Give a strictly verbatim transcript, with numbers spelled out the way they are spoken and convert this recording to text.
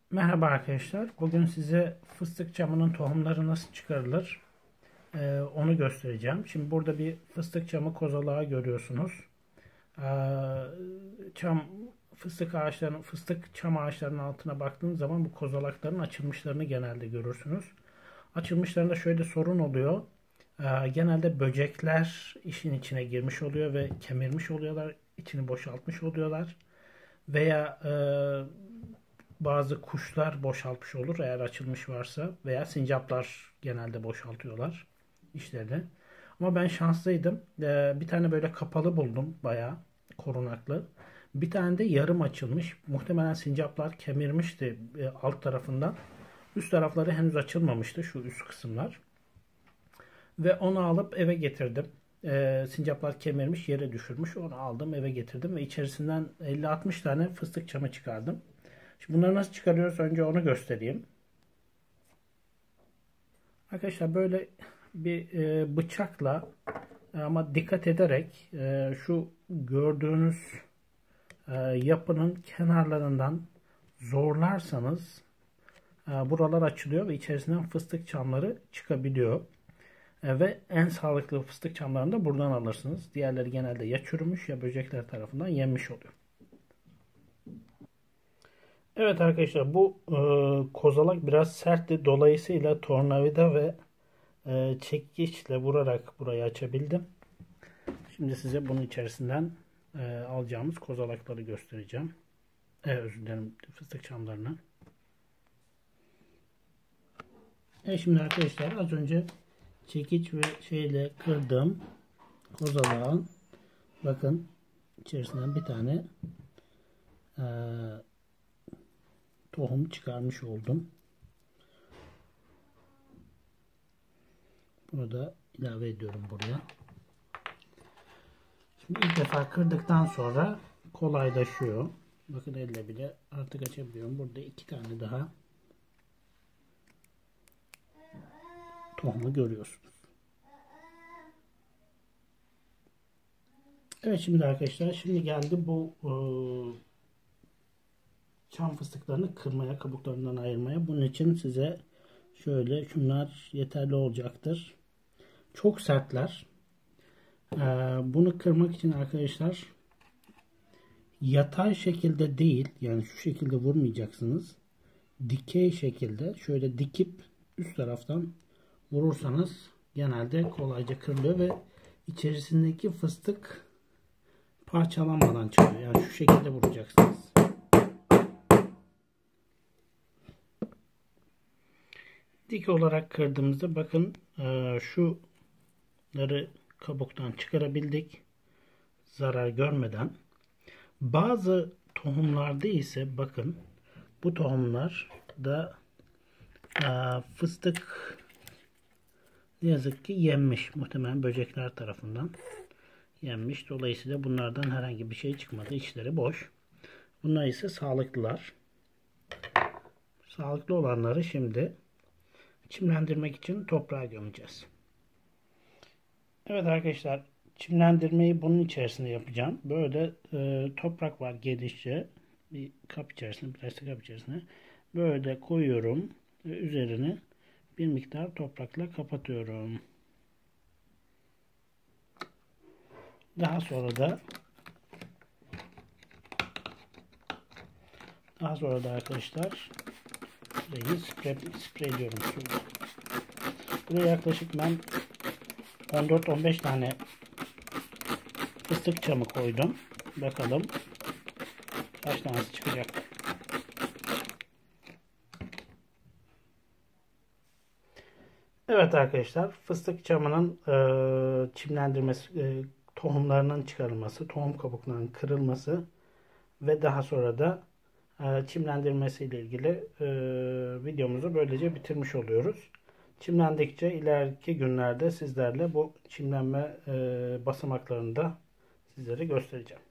Merhaba arkadaşlar. Bugün size fıstık çamının tohumları nasıl çıkarılır ee, onu göstereceğim. Şimdi burada bir fıstık çamı kozalağı görüyorsunuz. Ee, çam fıstık ağaçlarının fıstık çam ağaçlarının altına baktığınız zaman bu kozalakların açılmışlarını genelde görürsünüz. Açılmışlarında şöyle sorun oluyor. Ee, genelde böcekler işin içine girmiş oluyor ve kemirmiş oluyorlar, içini boşaltmış oluyorlar. Veya e, bazı kuşlar boşaltmış olur eğer açılmış varsa, veya sincaplar genelde boşaltıyorlar işlerini. Ama ben şanslıydım. Ee, bir tane böyle kapalı buldum, bayağı korunaklı. Bir tane de yarım açılmış. Muhtemelen sincaplar kemirmişti e, alt tarafından. Üst tarafları henüz açılmamıştı, şu üst kısımlar. Ve onu alıp eve getirdim. Ee, sincaplar kemirmiş, yere düşürmüş. Onu aldım, eve getirdim ve içerisinden elli altmış tane fıstık çamı çıkardım. Şimdi bunları nasıl çıkarıyoruz? Önce onu göstereyim. Arkadaşlar böyle bir e, bıçakla, ama dikkat ederek e, şu gördüğünüz e, yapının kenarlarından zorlarsanız e, buralar açılıyor ve içerisinden fıstık çamları çıkabiliyor. E, ve en sağlıklı fıstık çamlarını da buradan alırsınız. Diğerleri genelde ya çürümüş ya böcekler tarafından yenmiş oluyor. Evet arkadaşlar, bu e, kozalak biraz sertti. Dolayısıyla tornavida ve e, çekiçle vurarak burayı açabildim. Şimdi size bunun içerisinden e, alacağımız kozalakları göstereceğim. E, özür dilerim, fıstık çamlarını. Evet, şimdi arkadaşlar az önce çekiç ve şeyle kırdığım kozalağın, bakın içerisinden bir tane e, tohum çıkarmış oldum. Bunu da ilave ediyorum buraya. Şimdi ilk defa kırdıktan sonra kolaylaşıyor. Bakın elle bile artık açabiliyorum. Burada iki tane daha tohumu görüyorsunuz. Evet şimdi arkadaşlar, şimdi geldi bu e, çam fıstıklarını kırmaya, kabuklarından ayırmaya. Bunun için size şöyle şunlar yeterli olacaktır. Çok sertler. Ee, bunu kırmak için arkadaşlar yatay şekilde değil, yani şu şekilde vurmayacaksınız. Dikey şekilde şöyle dikip üst taraftan vurursanız genelde kolayca kırılıyor ve içerisindeki fıstık parçalanmadan çıkıyor. Yani şu şekilde vuracaksınız. Dik olarak kırdığımızda bakın e, şuları kabuktan çıkarabildik zarar görmeden. Bazı tohumlarda ise bakın bu tohumlar da e, fıstık ne yazık ki yenmiş. Muhtemelen böcekler tarafından yenmiş. Dolayısıyla bunlardan herhangi bir şey çıkmadı. İçleri boş. Bunlar ise sağlıklılar. Sağlıklı olanları şimdi çimlendirmek için toprağa gömeceğiz. Evet arkadaşlar, çimlendirmeyi bunun içerisinde yapacağım. Böyle e, toprak var genişçe bir kap içerisine, plastik kap içerisine böyle koyuyorum ve üzerini bir miktar toprakla kapatıyorum. Daha sonra da daha sonra da arkadaşlar burayı sprey, spreyliyorum. Buraya yaklaşık ben on dört on beş tane fıstık çamı koydum. Bakalım kaç tanesi çıkacak. Evet arkadaşlar, fıstık çamının e, çimlendirmesi, e, tohumlarının çıkarılması, tohum kabuklarının kırılması ve daha sonra da e, çimlendirmesi ile ilgili e, videomuzu böylece bitirmiş oluyoruz. Çimlendikçe ileriki günlerde sizlerle bu çimlenme e, basamaklarını da sizlere göstereceğim.